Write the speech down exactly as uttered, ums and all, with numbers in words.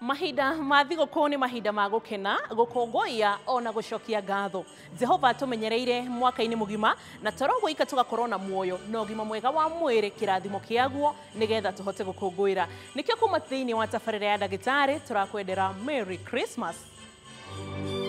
Mahinda ma thigũkũ nĩ mahinda ma gũkena, gũkũngũiya ona gũcokia ngatho. Jehova atumenyereire mwaka-inĩ mũgima na toro gũika tugakorwo na muoyo na ũgima mwega wa mwĩrĩ kĩrathimo kĩaguo nĩgetha tũhote gũkũngũĩra. Nĩkĩo kuma thĩinĩ wa tabarĩra ya ndagĩtarĩ tũrakwendera Merry Christmas.